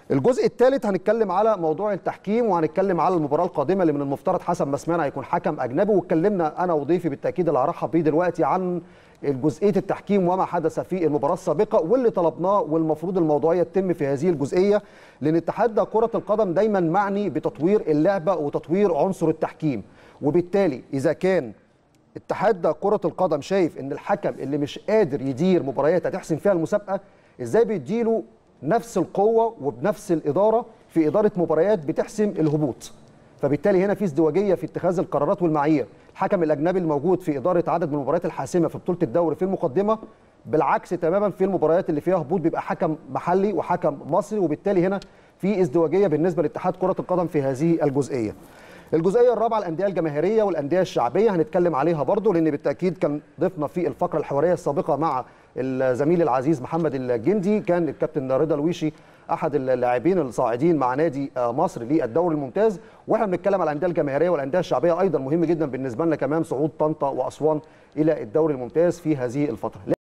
الجزء الثالث هنتكلم على موضوع التحكيم، وهنتكلم على المباراه القادمه اللي من المفترض حسب ما سمعنا هيكون حكم اجنبي، واتكلمنا انا وضيفي بالتاكيد اللي هرحب بيه دلوقتي عن جزئيه التحكيم وما حدث في المباراه السابقه واللي طلبناه، والمفروض الموضوعيه تتم في هذه الجزئيه، لان اتحاد كره القدم دايما معني بتطوير اللعبه وتطوير عنصر التحكيم. وبالتالي اذا كان اتحاد كره القدم شايف ان الحكم اللي مش قادر يدير مباريات هتحسم فيها المسابقه، ازاي بيديله نفس القوه وبنفس الاداره في اداره مباريات بتحسم الهبوط؟ فبالتالي هنا في ازدواجيه في اتخاذ القرارات والمعايير. الحكم الاجنبي الموجود في اداره عدد من المباريات الحاسمه في بطوله الدوري في المقدمه، بالعكس تماما في المباريات اللي فيها هبوط بيبقى حكم محلي وحكم مصري، وبالتالي هنا في ازدواجيه بالنسبه لاتحاد كره القدم في هذه الجزئيه. الجزئيه الرابعه الانديه الجماهيريه والانديه الشعبيه هنتكلم عليها برضو، لان بالتاكيد كان ضيفنا في الفقره الحواريه السابقه مع الزميل العزيز محمد الجندي، كان الكابتن رضا الويشي احد اللاعبين الصاعدين مع نادي مصر للدوري الممتاز، واحنا بنتكلم على الانديه الجماهيريه والانديه الشعبيه ايضا مهم جدا بالنسبه لنا كمان صعود طنطا واسوان الى الدوري الممتاز في هذه الفتره.